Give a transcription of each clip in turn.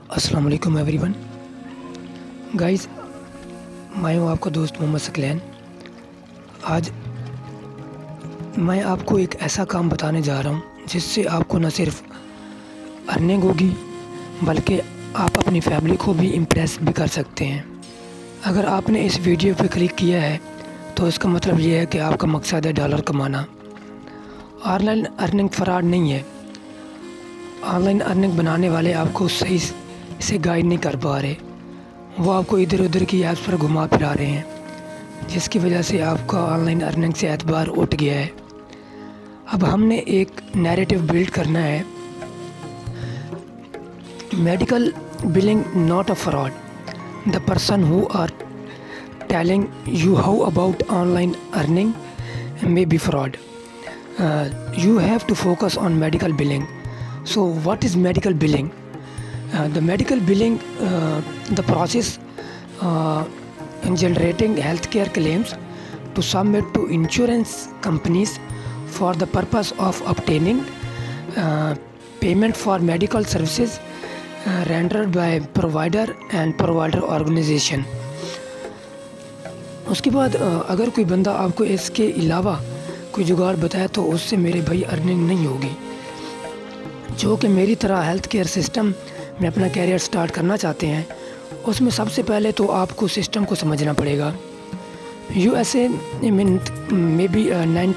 अस्सलाम वालेकुम everyone. Guys, मैं हूँ आपका दोस्त मोहम्मद सकलैन। आज मैं आपको एक ऐसा काम बताने जा रहा हूँ जिससे आपको न सिर्फ अर्निंग होगी बल्कि आप अपनी फैमिली को भी इम्प्रेस भी कर सकते हैं। अगर आपने इस वीडियो पर क्लिक किया है तो इसका मतलब ये है कि आपका मकसद है डॉलर कमाना। ऑनलाइन अर्निंग फ्रॉड नहीं है। ऑनलाइन अर्निंग बनाने वाले आपको सही से गाइड नहीं कर पा रहे, वो आपको इधर उधर की ऐप्स पर घुमा फिरा रहे हैं, जिसकी वजह से आपका ऑनलाइन अर्निंग से एतबार उठ गया है। अब हमने एक नैरेटिव बिल्ड करना है, medical billing not a fraud, the person who are telling you how about online earning may be fraud, you have to focus on medical billing. So what is medical billing? The medical billing, the process in generating healthcare claims to submit to insurance companies for the purpose of obtaining payment for medical services rendered by provider and provider organization. उसके बाद अगर कोई बंदा आपको इसके अलावा कोई जुगाड़ बताए तो उससे मेरे भाई अर्निंग नहीं होगी। जो कि मेरी तरह हेल्थ केयर सिस्टम में अपना कैरियर स्टार्ट करना चाहते हैं, उसमें सबसे पहले तो आपको सिस्टम को समझना पड़ेगा। USA में भी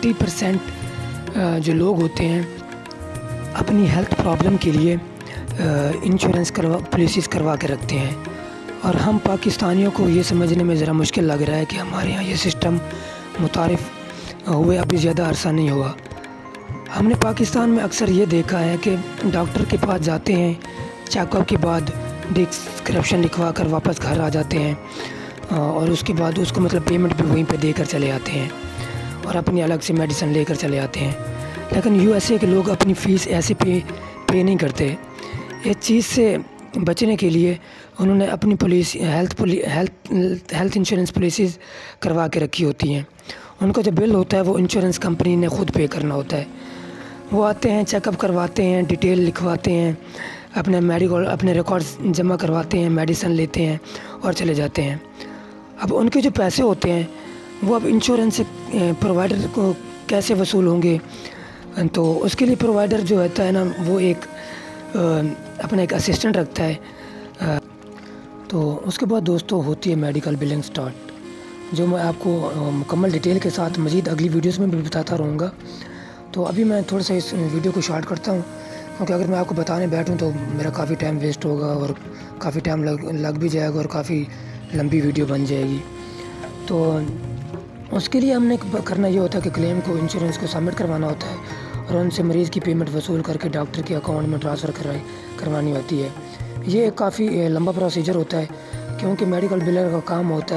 90% जो लोग होते हैं अपनी हेल्थ प्रॉब्लम के लिए इंश्योरेंस पॉलिसीज़ करवा के रखते हैं, और हम पाकिस्तानियों को ये समझने में ज़रा मुश्किल लग रहा है कि हमारे यहाँ ये सिस्टम मुतारिफ़ हुए अभी ज़्यादा अरसा नहीं हुआ। हमने पाकिस्तान में अक्सर ये देखा है कि डॉक्टर के पास जाते हैं, चेकअप के बाद डिस्क्रिप्शन लिखवा कर वापस घर आ जाते हैं और उसके बाद उसको मतलब पेमेंट भी वहीं पे देकर चले आते हैं और अपनी अलग से मेडिसिन लेकर चले आते हैं। लेकिन USA के लोग अपनी फ़ीस ऐसे पे नहीं करते। इस चीज़ से बचने के लिए उन्होंने अपनी हेल्थ इंश्योरेंस पॉलिसीज़ करवा के रखी होती हैं। उनका जो बिल होता है वो इंश्योरेंस कंपनी ने ख़ुद पे करना होता है। वो आते हैं, चेकअप करवाते हैं, डिटेल लिखवाते हैं, अपने रिकॉर्ड्स जमा करवाते हैं, मेडिसिन लेते हैं और चले जाते हैं। अब उनके जो पैसे होते हैं वो अब इंश्योरेंस से प्रोवाइडर को कैसे वसूल होंगे, तो उसके लिए प्रोवाइडर जो होता है ना वो एक अपना एक असिस्टेंट रखता है। तो उसके बाद दोस्तों होती है मेडिकल बिलिंग स्टार्ट, जो मैं आपको मुकम्मल डिटेल के साथ मज़ीद अगली वीडियोस में भी बताता रहूँगा। तो अभी मैं थोड़ा सा इस वीडियो को शॉर्ट करता हूँ, क्योंकि अगर मैं आपको बताने बैठूँ तो मेरा काफ़ी टाइम वेस्ट होगा और काफ़ी टाइम लग भी जाएगा और काफ़ी लंबी वीडियो बन जाएगी। तो उसके लिए हमने करना ये होता है कि क्लेम को इंश्योरेंस को सबमिट करवाना होता है और उनसे मरीज़ की पेमेंट वसूल करके डॉक्टर के अकाउंट में ट्रांसफ़र करवानी होती है। ये काफ़ी लंबा प्रोसीजर होता है, क्योंकि मेडिकल बिलर का काम होता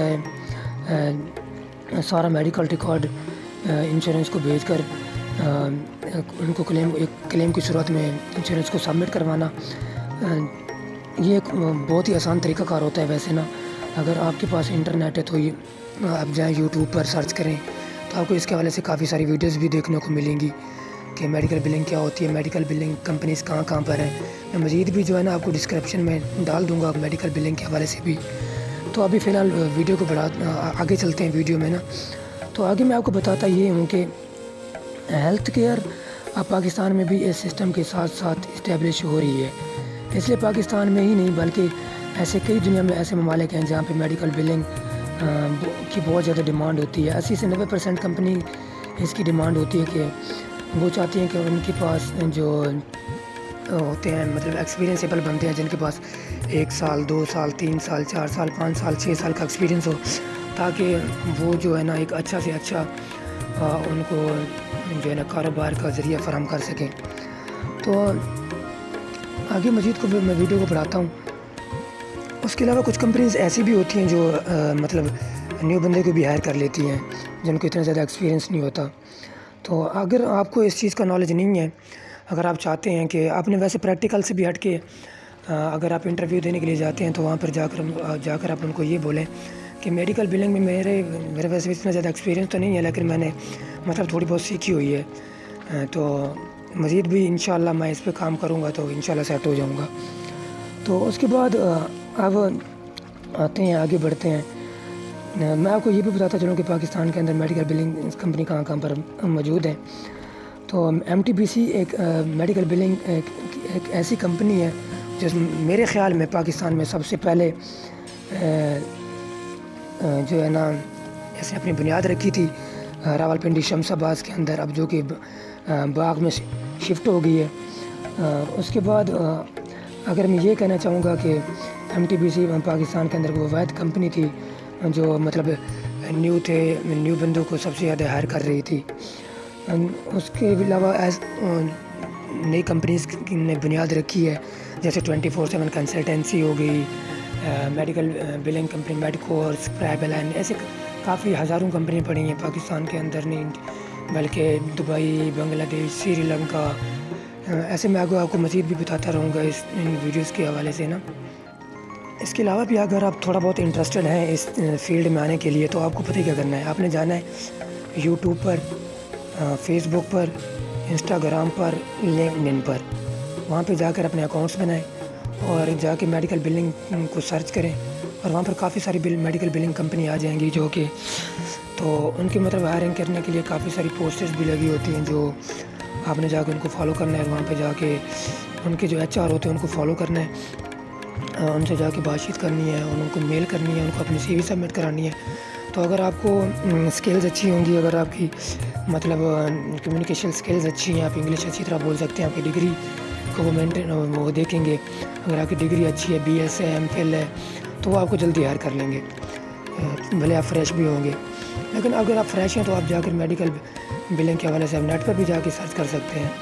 है सारा मेडिकल रिकॉर्ड इंश्योरेंस को भेजकर उनको क्लेम की सूरत में इंश्योरेंस को सबमिट करवाना। ये एक बहुत ही आसान तरीक़ाकार होता है। वैसे ना अगर आपके पास इंटरनेट है तो ये आप जाएँ यूट्यूब पर सर्च करें तो आपको इसके हवाले से काफ़ी सारी वीडियोस भी देखने को मिलेंगी कि मेडिकल बिलिंग क्या होती है, मेडिकल बिलिंग कंपनीज़ कहाँ कहाँ पर हैं। मैं मज़ीद भी जो है ना आपको डिस्क्रिप्शन में डाल दूँगा मेडिकल बिलिंग के हवाले से भी। तो अभी फ़िलहाल वीडियो को आगे चलते हैं वीडियो में ना। तो आगे मैं आपको बताता ये हूँ कि हेल्थ केयर अब पाकिस्तान में भी इस सिस्टम के साथ साथ इस्टेब्लिश हो रही है। इसलिए पाकिस्तान में ही नहीं बल्कि ऐसे कई दुनिया में ऐसे ममालिक हैं जहाँ पे मेडिकल बिलिंग की बहुत ज़्यादा डिमांड होती है। 80 से 90% कंपनी इसकी डिमांड होती है कि वो चाहती हैं कि उनके पास जो होते हैं मतलब एक्सपीरियंसेबल बनते हैं, जिनके पास 1 साल 2 साल 3 साल 4 साल 5 साल 6 साल का एक्सपीरियंस हो, ताकि वो जो है ना एक अच्छा से अच्छा उनको जो है ना कारोबार का ज़रिया फराहम कर सकें। तो आगे मज़ीद को मैं वीडियो को बढ़ाता हूँ। उसके अलावा कुछ कंपनीज़ ऐसी भी होती हैं जो मतलब न्यू बंदे को भी हायर कर लेती हैं जिनको इतना ज़्यादा एक्सपीरियंस नहीं होता। तो अगर आपको इस चीज़ का नॉलेज नहीं है, अगर आप चाहते हैं कि आपने वैसे प्रैक्टिकल से भी हट के अगर आप इंटरव्यू देने के लिए जाते हैं तो वहाँ पर जाकर आप उनको ये बोलें कि मेडिकल बिलिंग में मेरे वैसे इतना ज़्यादा एक्सपीरियंस तो नहीं है, लेकिन मैंने मतलब थोड़ी बहुत सीखी हुई है। तो मज़ीद भी इंशाल्लाह मैं इस पे काम करूँगा तो इंशाल्लाह सेट हो जाऊँगा। تو اس کے بعد اب آتے ہیں، آگے بڑھتے ہیں. میں آپ کو یہ بھی بتاتا چلوں کہ پاکستان کے اندر میڈیکل بلنگ کمپنی کہاں کہاں پر موجود ہیں. تو MTBC ایک میڈیکل بلنگ ایک ایسی کمپنی ہے جس میرے خیال میں پاکستان میں سب سے پہلے جو ہے نا ایسے اپنی بنیاد رکھی تھی راولپنڈی شمس آباد کے اندر، اب جو کہ باغ میں شفٹ ہو گئی ہے. اس کے بعد اگر میں یہ کہنا چاہوں گا کہ MTBC پاکستان کے اندر وہ واحد کمپنی تھی جو مطلب نیو بندوں کو سب سے زیادہ ہائر کر رہی تھی. اس کے علاوہ نئی کمپنیز نے بنیاد رکھی ہے، جیسے 24/7 کنسلٹنسی ہو گئی، میڈیکل بلنگ کمپنی میڈکورس، پرائبلین، ایسے کافی ہزاروں کمپنیاں پڑی ہیں پاکستان کے اندر، نہیں بلکہ دبئی، بنگلہ دیش، سری لنکا. ایسے میں آپ کو مزید بھی بتاتا رہوں گا ان ویڈیوز کے حوالے سے نا. اس کے علاوہ بھی اگر آپ تھوڑا بہت انٹرسٹڈ ہیں اس فیلڈ میں آنے کے لیے، تو آپ کو پتہ کیا کرنا ہے. آپ نے جانا ہے یوٹیوب پر، فیس بک پر، انسٹاگرام پر، لنکڈ پر، وہاں پہ جا کر اپنے اکاؤنٹس بنائیں اور جا کے میڈیکل بلنگ کو سرچ کریں، اور وہاں پر کافی ساری میڈیکل بلنگ کمپنی آ جائیں گی جو کہ تو ان کے مطلب ہائرنگ کرنے کے لیے کافی ساری پوسٹرز بھی لگی ہوتی ہیں جو آپ نے جا کے ان کو فالو کرنا ہے. وہاں پہ جا کے ان کے جو HR ہوتے ہیں ان کو فالو کرنا ہے، ان سے جا کے بات چیت کرنی ہے، اور ان کو میل کرنی ہے، ان کو اپنی CV سبمٹ کرانی ہے. تو اگر آپ کو سکلز اچھی ہوں گی، اگر آپ کی مطلب کمیونیکیشن سکلز اچھی ہیں، آپ انگلش اچھی طرح بول سکتے ہیں، آپ کی ڈگری کو وہ دیکھیں گے. اگر آپ کی ڈگری اچھی ہے، BS ہے، MPhil ہے، تو وہ آپ کو جلدی ہائر کر لیں گے، بھلے آپ فریش بھی ہوں گے. لیکن اگر آپ فریش ہیں تو آپ جا کر میڈیکل بلنگ کے حوالے سے آپ نیٹ پر بھی جا کے سرچ کر سکتے ہیں.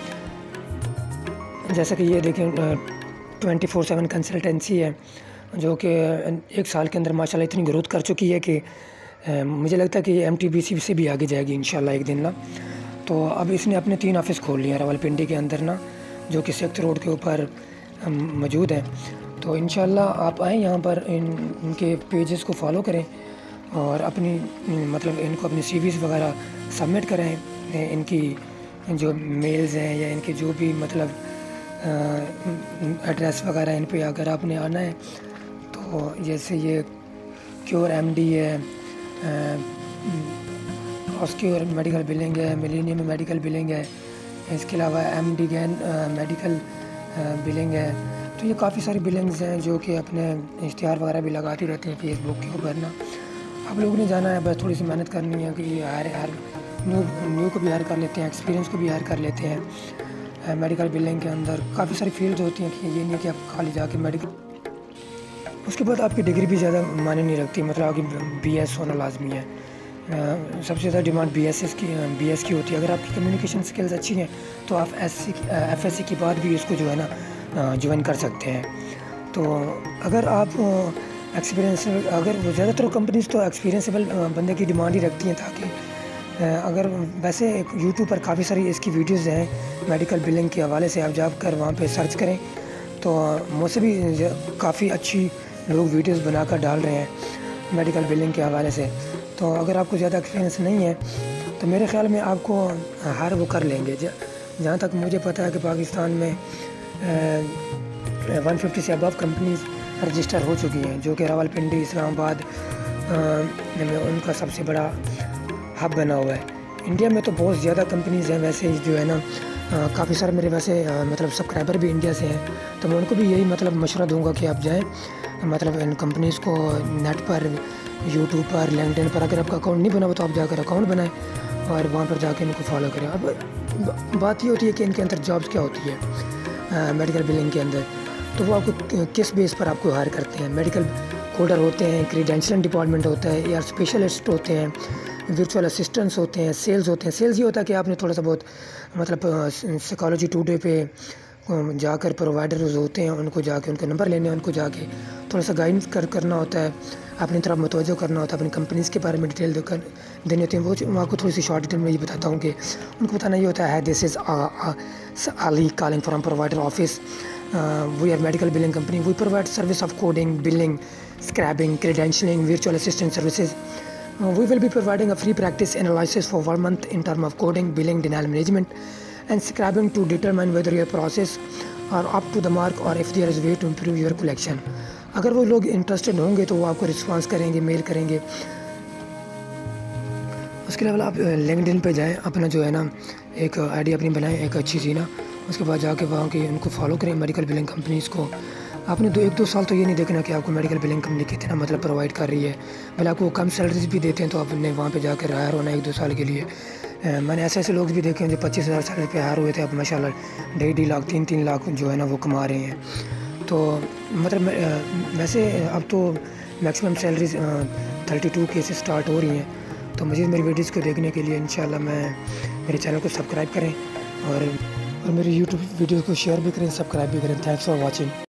جیسا کہ یہ دیکھیں 24/7 کنسلٹنسی ہے جو کہ 1 سال کے اندر ماشاءاللہ اتنی گروتھ کر چکی ہے کہ مجھے لگتا ہے کہ یہ MTBC سے بھی آگے جائے گی انشاءاللہ ایک دن نا. تو اب اس نے اپنے 3 آفس کھول لیے ہیں راولپنڈی کے اندر نا، جو کہ سیکٹر روڈ کے اوپر موجود ہیں. تو انشاءاللہ آپ آئیں یہاں پر، ان کے پیجز کو فالو کریں اور اپنی مطلب ان کو اپنی CVs وغیرہ سبمٹ کریں. ان کی جو میلز ہیں یا ان کے جو بھی مطلب ایڈریس وغیرہ ان پہ اگر آپ نے آنا ہے، تو جیسے یہ کیور MD ہے، آسکیور میڈیکل بلنگ ہے، ملینیم میڈیکل بلنگ ہے، اس کے علاوہ MD گین میڈیکل بلنگ ہے. تو یہ کافی ساری بلنگز ہیں جو کہ اپنے اشتہار وغیرہ بھی لگاتی رہتے ہیں فیس بک کے اوپر نا. آپ لوگوں نے جانا ہے، بس تھوڑی سی محنت کرنی ہے کہ ہر نیو کو بھی ہائر کر لیتے ہیں، ایکسپیرینس کو بھی ہائر کر لیتے ہیں. میڈیکل بلنگ کے اندر کافی ساری فیلڈ ہوتی ہیں کہ یہ نہیں ہے کہ آپ خالی جا کے میڈیکل. اس کے بعد آپ کی ڈگری بھی زیادہ معنی نہیں رکھتی، مطلب آپ کی BS ہونا لازمی ہے. سب سے زیادہ ڈیمانڈ BS کی ہوتی ہے. اگر آپ کی کمیونیکیشن سکلز اچھی ہیں تو آپ FSC کی بعد بھی اس کو جو ہے نا جوائن کر سکتے ہیں. تو اگر آپ ایکسپیرینس، اگر وہ زیادہ تر کمپنیز تو ایکسپیرینسیبل بندے کی ڈیمانڈ ہی رکھتی ہیں، تاکہ اگر ویسے یوٹیوب پر کافی ساری اس کی ویڈیوز ہیں میڈیکل بلنگ کے حوالے سے، آپ جا کر وہاں پہ سرچ کریں تو مجھ سے بھی کافی اچھی لوگ ویڈیوز بنا کر ڈال رہے ہیں میڈیکل بلنگ کے حوالے سے. تو اگر آپ کو زیادہ ایکسپیرینس نہیں ہے تو میرے خیال میں آپ کو ہائر وہ کر لیں گے. جہاں تک مجھے پتہ ہے کہ پاکستان میں 150 سے ابو کمپنیز رجسٹر ہو چکی ہیں، جو کہ راولپنڈی، اسلام آباد میں ان کا سب سے بڑا ہب بنا ہوا ہے. انڈیا میں تو بہت زیادہ کمپنیز ہیں ویسے جو ہے نا، کافی سارے میرے ویسے مطلب سبسکرائبر بھی انڈیا سے ہیں. تو میں ان کو بھی یہی مطلب مشورہ دوں گا کہ آپ جائیں مطلب ان کمپنیز کو نیٹ پر، یوٹیوب پر، لنکڈن پر. اگر آپ کا اکاؤنٹ نہیں بنا ہوا تو آپ جا کر اکاؤنٹ بنائیں اور وہاں پر جا کے ان کو فالو کریں. اب بات یہ ہوتی ہے کہ ان کے اندر جابس کیا ہوتی ہے میڈیکل بلنگ کے اندر، تو وہ آپ کو کس بیس پر آپ کو ہائر کرتے ہیں. میڈیکل کوڈر ہوتے ہیں، کریڈینشلنگ ڈپارٹمنٹ ہوتا ہے، ایئر اسپیشلسٹ ہوتے ہیں، ورچوئل اسسٹنٹس ہوتے ہیں، سیلز ہوتے ہیں. سیلز یہ ہوتا ہے کہ آپ نے تھوڑا سا بہت مطلب سائیکالوجی ٹوڈے پہ جا کر پرووائڈرز ہوتے ہیں، ان کو جا کے ان کا نمبر لینے، ان کو جا کے تھوڑا سا گائڈنس کرنا ہوتا ہے، اپنی طرف متوجہ کرنا ہوتا ہے، اپنی کمپنیز کے بارے میں ڈیٹیل دینی ہوتی ہیں. وہ میں آپ کو تھوڑی سی شارٹ ڈیٹیل میں یہ بتاتا ہوں کہ ان کو بتانا یہ ہوتا ہے this is Ali calling from provider office, we are medical billing company, we provide service of coding, billing, scrubbing, credentialing, virtual assistant services. We will be providing a free practice analysis for 1 month in terms of coding, billing, denial management, and scrubbing to determine whether your process or up to the mark or if there is way to improve your collection. اگر وہ لوگ interested ہوں گے تو وہ آپ کو response کریں گے, میل کریں گے. اس کے علاوہ آپ لنکڈ ان پہ جائیں, اپنا جو ہے نا ایک آئی ڈی اپنی بنائیں ایک اچھی سی نا. اس کے بعد جا کے وہاں کی ان کو فالو کریں, میڈیکل بلنگ کمپنیز کو. آپ نے 1-2 سال تو یہ نہیں دیکھنا کہ آپ کو میڈیکل بلنگ کمپنی کتنا مطلب پرووائڈ کر رہی ہے, بھلے آپ کو کم سیلریز بھی دیتے ہیں تو آپ نے وہاں پہ جا کے ہائر ہونا 1-2 سال کے لیے. میں نے ایسے لوگ بھی دیکھے ہیں جو 25,000 سیلری پہ ہائر ہوئے تھے, اب ماشاء اللہ 1.5 لاکھ 3 لاکھ جو ہے نا وہ کما رہے ہیں. تو مطلب ویسے اب تو میکسیمم سیلریز 32K سے سٹارٹ ہو رہی ہیں. تو مزید میری ویڈیوز کو دیکھنے کے لیے انشاءاللہ میرے چینل کو سبسکرائب کریں اور میری یوٹیوب ویڈیو کو شیئر بھی کریں, سبسکرائب بھی کریں. Thanks for watching.